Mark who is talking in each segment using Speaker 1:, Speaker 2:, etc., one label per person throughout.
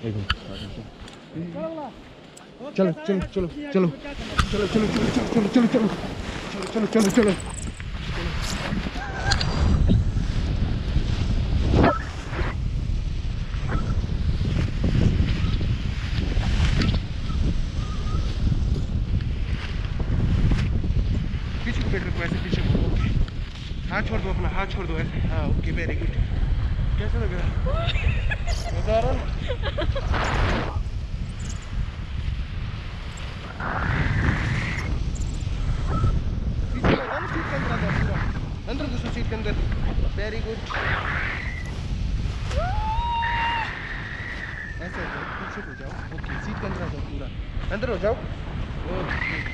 Speaker 1: एक मिनट। चलो चलो चलो चलो चलो चलो चलो चलो चलो चलो चलो चलो चलो। पीछे को बैठ रखो ऐसे, पीछे को। ओके, हाथ छोड़ दो अपना, हाथ छोड़ दो ऐसे। हाँ ओके, वेरी गुड। कैसा लग रहा है? मजा आ रहा है? पीछे लगा ना सीट के अंदर, आ पूरा अंदर घुसो सीट के अंदर। Very good. ऐसे हो जाओ, पीछे हो जाओ। ओके, सीट के अंदर आ जाओ, पूरा अंदर हो जाओ। ओके,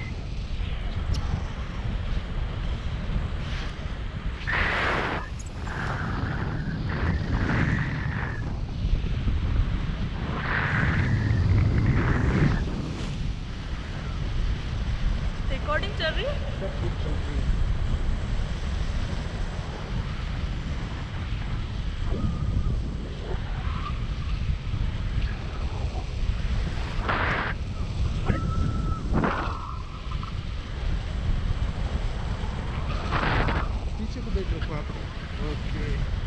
Speaker 2: रिकॉर्डिंग चल रही है?
Speaker 1: सब कुछ चल रही है। पीछे को बैठ रखो आप। ओके,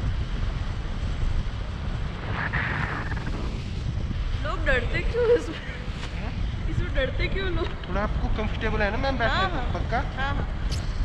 Speaker 2: लोग डरते क्यों इसमें? इसमें डरते क्यों लोग?
Speaker 1: थोड़ा आपको कंफर्टेबल है ना मैम बैठने
Speaker 2: हाँ,
Speaker 1: को? पक्का?
Speaker 2: हाँ हाँ।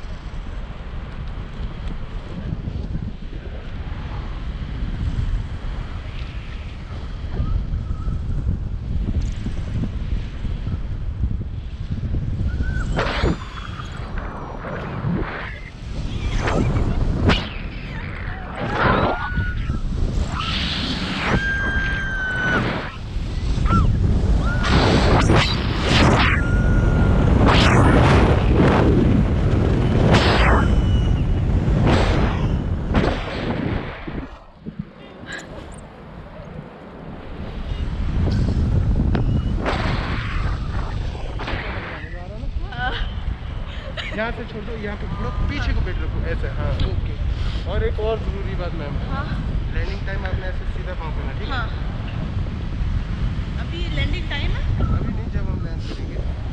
Speaker 1: यहाँ से छोड़ दो, यहाँ पे थोड़ा पीछे को बैठ रखो ऐसे। हाँ ओके। और एक और ज़रूरी बात मैम,
Speaker 2: हाँ
Speaker 1: लैंडिंग टाइम आपने ऐसे सीधा पाँव करना, ठीक है?
Speaker 2: हाँ। अभी लैंडिंग टाइम है?
Speaker 1: अभी नहीं, जब हम लैंड करेंगे।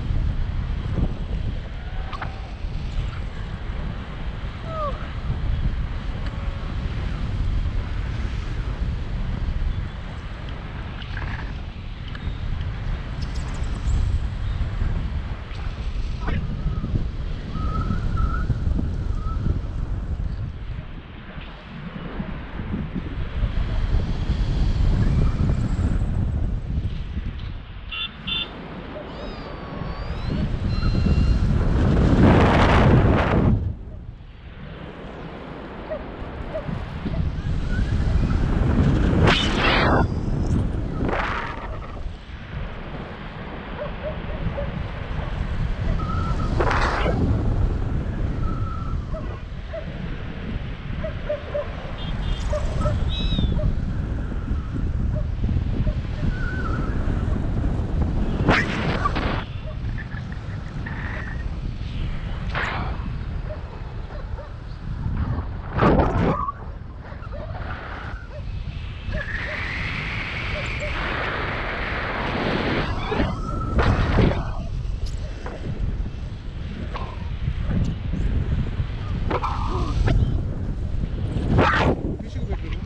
Speaker 1: पीछे को बैठ रखो।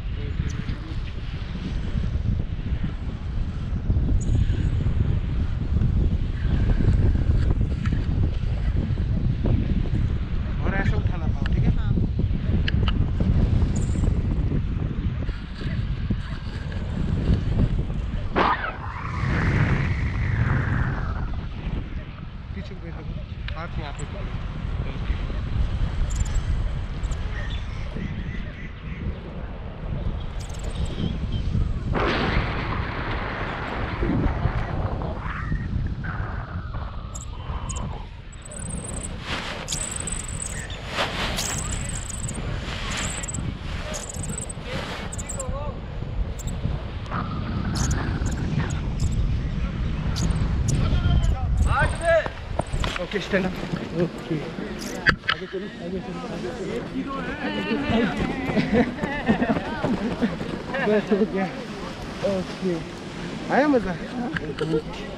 Speaker 1: और ऐसे उठाना पाओ, ठीक है?
Speaker 2: हाँ।
Speaker 1: पीछे को बैठ रखो, हाथ यहाँ पे। Okay, stand up. ओके, आगे चलो, आगे चलो, आगे चलो। बस हो गया। ओके, आया मज़ा?